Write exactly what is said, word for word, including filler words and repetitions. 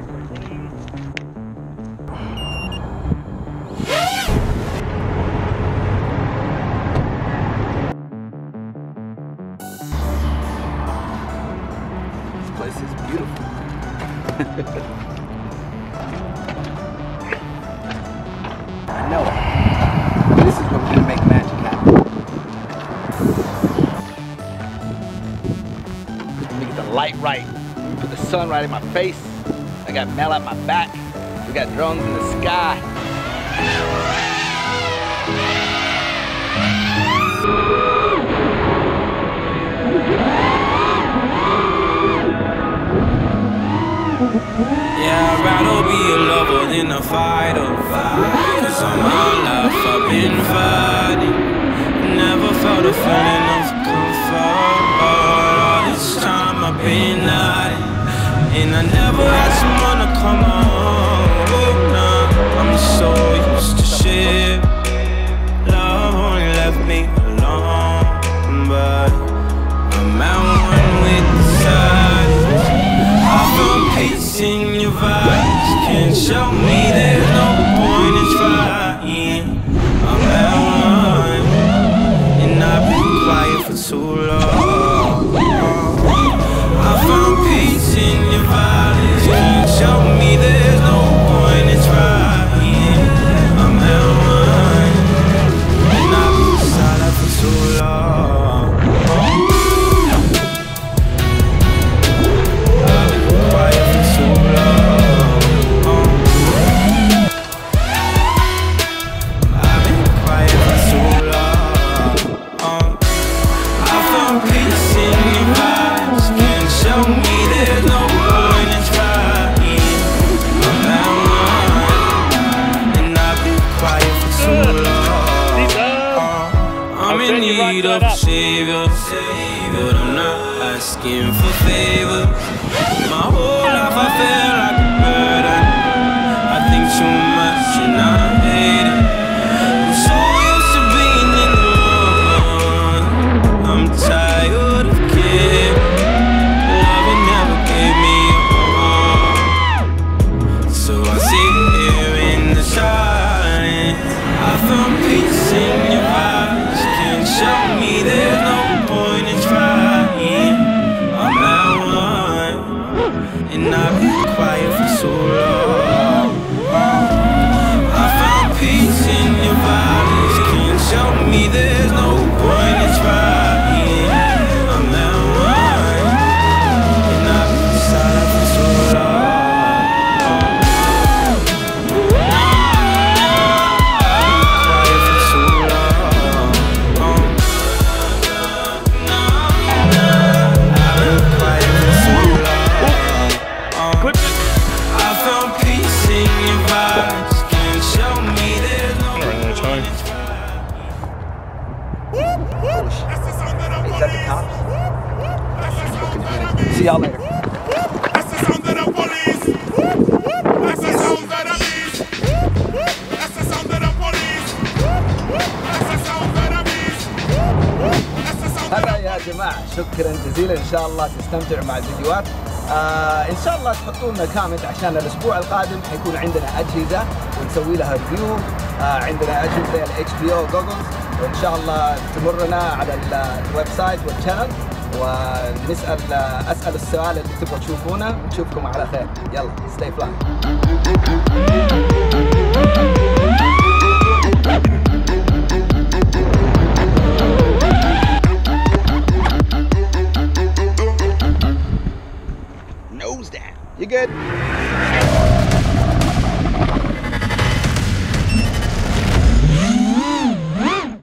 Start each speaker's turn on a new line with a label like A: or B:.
A: This is beautiful. I know it. This is where we're gonna make magic happen. Let me get the light right. Let me put the sun right in my face. I got Mel at my back. We got drones in the sky.
B: Yeah, I'd rather be a lover than a fighter. Cause all my life I've been fighting. Never felt a feeling of comfort. All this time I've been hiding. And I never had someone to come home. Nah, I'm so used to shit. Love only left me alone. But I'm at one with the silence. I found peace in your vibes. Can't show me there's no point in trying. I'm at one, and I've been quiet for too long. I found peace in your vibes. Can't show me there's no point in trying. I'm at one, and I've been silent for too long. Of savior, but I'm not asking for favors. My whole life I feel like a burden. I think too much and I hate it. I'm so used to being in the one. I'm tired of caring. Love never gave me a home. So I sit here in the silence. I found peace in your eyes. Show me there's no point in trying. I'm at one, and I've been quiet for so long. I found peace in your violence. Can't show me there's no point in trying. I'm at one, and I've been silent for so long.
A: See y'all later.
C: That's the sound of the police. That's the sound of the beast. That's the sound of the police. That's the sound of the beast. That's the sound of the
A: هلا يا جماعة، شكرا جزيلا. إن شاء الله تستمتعوا مع الفيديوهات. آه إن شاء الله تحطوا لنا كومنت عشان الأسبوع القادم حيكون عندنا أجهزة ونسوي لها ريفيو. آه عندنا أجهزة ال إتش بي أو جوجلز، وإن شاء الله تمرنا على الويب سايت والشانل ونسأل أسأل السؤال اللي تبغوا تشوفونه. نشوفكم على خير. يلا stay fly. Nose down. You good?